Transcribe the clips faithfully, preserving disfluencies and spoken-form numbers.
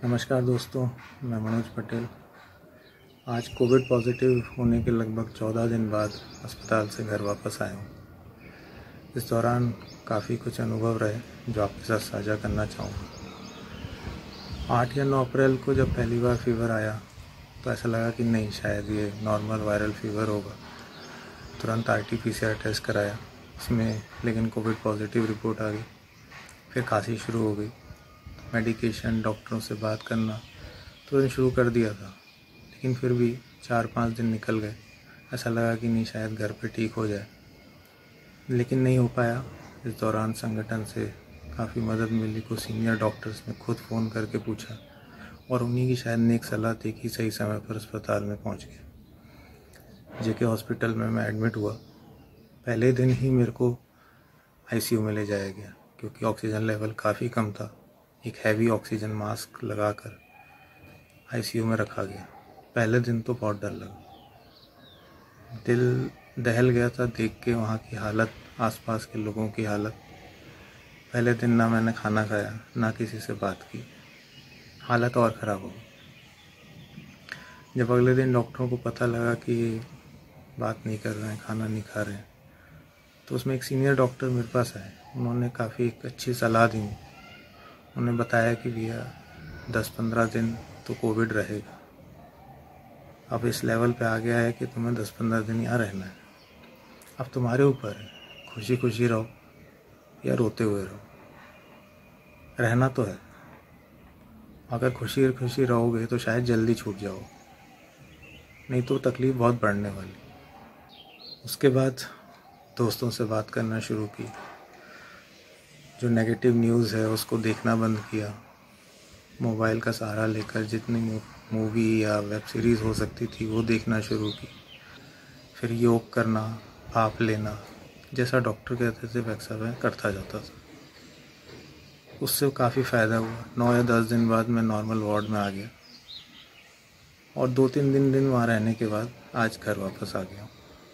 नमस्कार दोस्तों, मैं मनोज पटेल। आज कोविड पॉजिटिव होने के लगभग चौदह दिन बाद अस्पताल से घर वापस आया हूँ। इस दौरान काफ़ी कुछ अनुभव रहे जो आपके साथ साझा करना चाहूँगा। आठ या नौ अप्रैल को जब पहली बार फीवर आया तो ऐसा लगा कि नहीं, शायद ये नॉर्मल वायरल फीवर होगा। तुरंत R T P C R test कराया, इसमें लेकिन कोविड पॉजिटिव रिपोर्ट आ गई। फिर खांसी शुरू हो गई। मेडिकेशन, डॉक्टरों से बात करना तुरंत शुरू कर दिया था, लेकिन फिर भी चार पाँच दिन निकल गए। ऐसा लगा कि नहीं, शायद घर पे ठीक हो जाए, लेकिन नहीं हो पाया। इस दौरान संगठन से काफ़ी मदद मिली। कुछ सीनियर डॉक्टर्स ने खुद फ़ोन करके पूछा और उन्हीं की शायद नेक सलाह थी कि सही समय पर अस्पताल में पहुंच गया। जेके हॉस्पिटल में मैं एडमिट हुआ। पहले दिन ही मेरे को आई सी यू में ले जाया गया, क्योंकि ऑक्सीजन लेवल काफ़ी कम था। एक हैवी ऑक्सीजन मास्क लगाकर आई सी यू में रखा गया। पहले दिन तो बहुत डर लगा, दिल दहल गया था देख के वहाँ की हालत, आसपास के लोगों की हालत। पहले दिन ना मैंने खाना खाया, ना किसी से बात की। हालत और ख़राब हो गई। जब अगले दिन डॉक्टरों को पता लगा कि ये बात नहीं कर रहे हैं, खाना नहीं खा रहे हैं, तो उसमें एक सीनियर डॉक्टर मेरे पास आए। उन्होंने काफ़ी एक अच्छी सलाह दी। उन्होंने बताया कि भैया दस पंद्रह दिन तो कोविड रहेगा। अब इस लेवल पे आ गया है कि तुम्हें दस पंद्रह दिन यहाँ रहना है। अब तुम्हारे ऊपर है, खुशी खुशी रहो या रोते हुए रहो। रहना तो है। अगर खुशी खुशी रहोगे तो शायद जल्दी छूट जाओ, नहीं तो तकलीफ़ बहुत बढ़ने वाली। उसके बाद दोस्तों से बात करना शुरू की। जो नेगेटिव न्यूज़ है उसको देखना बंद किया। मोबाइल का सहारा लेकर जितनी मूवी या वेब सीरीज़ हो सकती थी वो देखना शुरू की। फिर योग करना, भाप लेना, जैसा डॉक्टर कहते थे वैसा मैं करता जाता था। उससे काफ़ी फ़ायदा हुआ। नौ या दस दिन बाद मैं नॉर्मल वार्ड में आ गया और दो तीन दिन दिन वहाँ रहने के बाद आज घर वापस आ गया।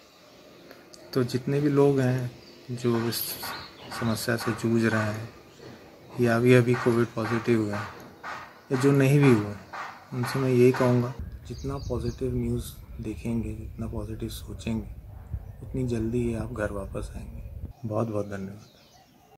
तो जितने भी लोग हैं जो इस समस्या से जूझ रहे हैं या अभी अभी कोविड पॉजिटिव हुए हैं या जो नहीं भी हुए, उनसे मैं यही कहूँगा, जितना पॉजिटिव न्यूज़ देखेंगे, जितना पॉजिटिव सोचेंगे, उतनी जल्दी ही आप घर वापस आएंगे। बहुत बहुत धन्यवाद।